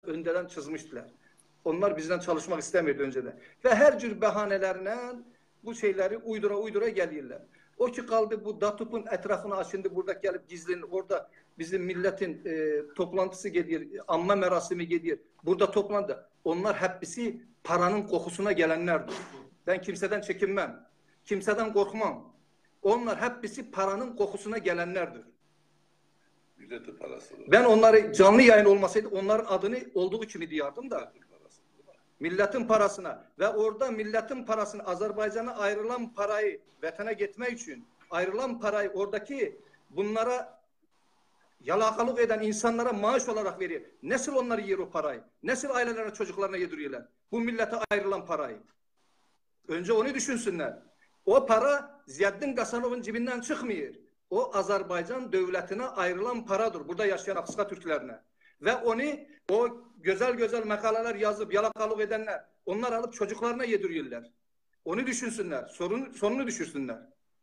önceden çizmiştiler. Onlar bizden çalışmak istemiyordu önceden. Ve her tür bahanelerle bu şeyleri uydura uydura geliyorlar. O ki kaldı bu DATUP'un etrafına şimdi burada gelip gizlenir. Orada bizim milletin toplantısı gidiyor, anma merasimi gidiyor. Burada toplandı. Onlar hepsi paranın kokusuna gelenlerdir. Ben kimseden çekinmem. Kimseden korkmam. Onlar hepsi paranın kokusuna gelenlerdir. Milletin parası. Ben onları canlı yayın olmasaydı onların adını olduğu gibi diyardım da. Milletin parasına ve orada milletin parasını Azerbaycan'a ayrılan parayı vatana gitmek için ayrılan parayı oradaki bunlara yalakalık eden insanlara maaş olarak veriyor. Nasıl onları yer o parayı? Nasıl ailelerine çocuklarına yediriyorlar? Bu millete ayrılan parayı. Önce onu düşünsünler. O para Ziyaddin Qasanov'un cibinden çıkmıyor. O Azerbaycan devletine ayrılan paradır. Burada yaşayan Aksaqa Türklerine. Ve onu o güzel güzel makaleler yazıp yalakalık edenler onlar alıp çocuklarına yediriyorlar. Onu düşünsünler. Sonunu düşünsünler.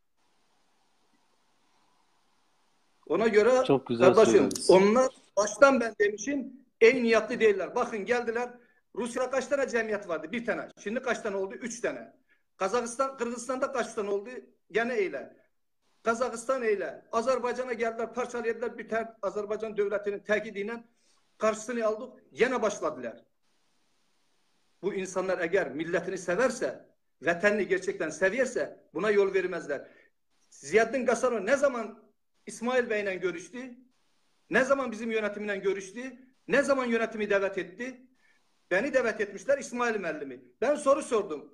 Ona göre çok güzel kardeşim söylediniz. onlar baştan ben demişim en niyetli değiller. Bakın geldiler Rusya'da kaç tane cemiyet vardı? Bir tane. Şimdi kaç tane oldu? 3 tane. Kırgızistan'da kaç tane oldu? Gene eyle. Kazakistan eyle. Azerbaycan'a geldiler, parçaladılar, biter Azerbaycan devletinin tekidiyle karşısını aldık. Yine başladılar. Bu insanlar eğer milletini severse, vatanını gerçekten seviyorsa buna yol vermezler. Ziyaddin Qasanov ne zaman İsmail Bey'le görüştü? Ne zaman bizim yönetimle görüştü? Ne zaman yönetimi davet etti? Beni davet etmişler İsmail Müellim'i. Ben soru sordum.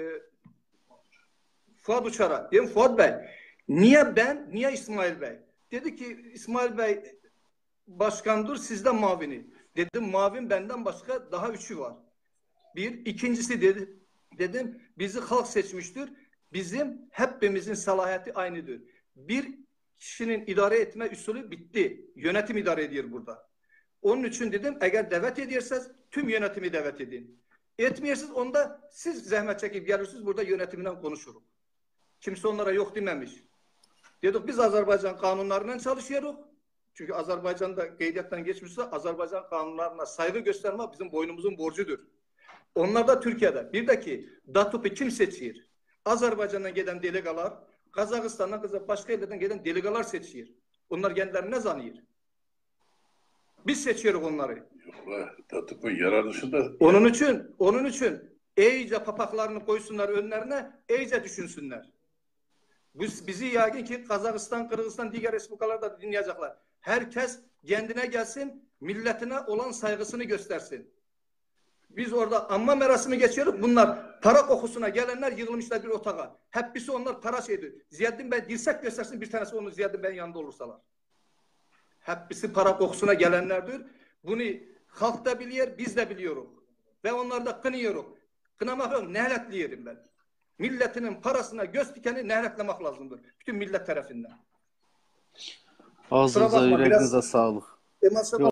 Fuat Uçar'a. Dedim Fuat Bey, niye ben, niye İsmail Bey? Dedi ki İsmail Bey başkandır, sizde mavini. Dedim mavin benden başka daha 3'ü var. Bir. İkincisi dedim bizi halk seçmiştir. Bizim hepimizin salahiyeti aynıdır. Bir kişinin idare etme usulü bitti. Yönetim idare ediyor burada. Onun için dedim eğer davet ediyorsanız tüm yönetimi davet edin. Etmiyorsunuz onda siz zahmet çekip gelirsiniz burada yönetiminden konuşuruz. Kimse onlara yok dememiş. Dedik biz Azerbaycan kanunlarından çalışıyoruz. Çünkü Azerbaycan'da qeydiyyatdan geçmişse Azerbaycan kanunlarına saygı gösterme bizim boynumuzun borcudur. Onlar da Türkiye'de. Bir de ki DATUP'u kim seçiyor? Azerbaycan'dan gelen delegalar, Kazakistan'dan başka yerlerden gelen delegalar seçiyor. Onlar kendilerini ne zanıyor? Biz seçiyoruz onları. Yok, DATUP'un yarar dışında. Onun için iyice papaklarını koysunlar önlerine, iyice düşünsünler. Bizi yagin ki Kazakistan, Kırgızistan, diğer respublikalarda dinleyecekler. Herkes kendine gelsin, milletine olan saygısını göstersin. Biz orada anma merasimi geçiyoruz. Bunlar para kokusuna gelenler yığılmışlar bir otağa. Hepsi onlar para şeydir. Ziyaddin Bey dirsek göstersin bir tanesi onu Ziyaddin Bey'in yanında olursalar. Hepsi para kokusuna gelenlerdir. Bunu halk da biliyor, biz de biliyoruz. Ve onları da kınıyoruz. Kınamak yok, nehlətliyerim ben. Milletinin parasına göz dikeni nehlətlemek lazımdır. Bütün millet tarafından. Ağzınıza, yüreğinize sağlık.